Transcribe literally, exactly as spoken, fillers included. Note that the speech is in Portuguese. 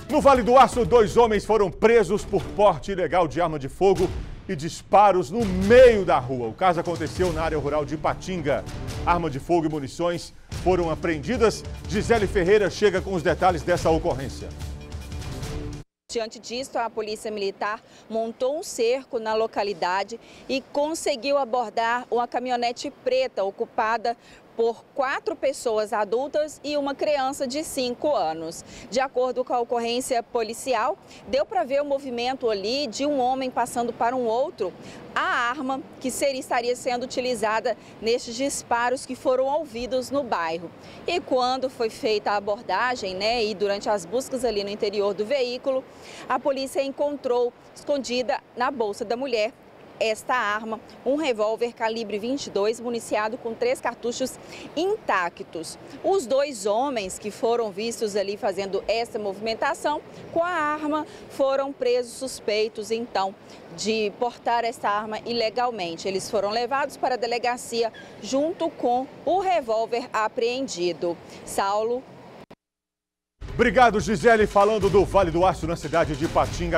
No Vale do Aço, dois homens foram presos por porte ilegal de arma de fogo e disparos no meio da rua. O caso aconteceu na área rural de Ipatinga. Arma de fogo e munições foram apreendidas. Gisele Ferreira chega com os detalhes dessa ocorrência. Diante disso, a Polícia Militar montou um cerco na localidade e conseguiu abordar uma caminhonete preta ocupada por quatro pessoas adultas e uma criança de cinco anos. De acordo com a ocorrência policial, deu para ver o movimento ali de um homem passando para um outro a arma que seria, estaria sendo utilizada nestes disparos que foram ouvidos no bairro. E quando foi feita a abordagem, né, e durante as buscas ali no interior do veículo, a polícia encontrou escondida na bolsa da mulher esta arma, um revólver calibre vinte e dois, municiado com três cartuchos intactos. Os dois homens que foram vistos ali fazendo essa movimentação com a arma foram presos suspeitos, então, de portar essa arma ilegalmente. Eles foram levados para a delegacia junto com o revólver apreendido. Saulo. Obrigado, Gisele, falando do Vale do Aço na cidade de Ipatinga.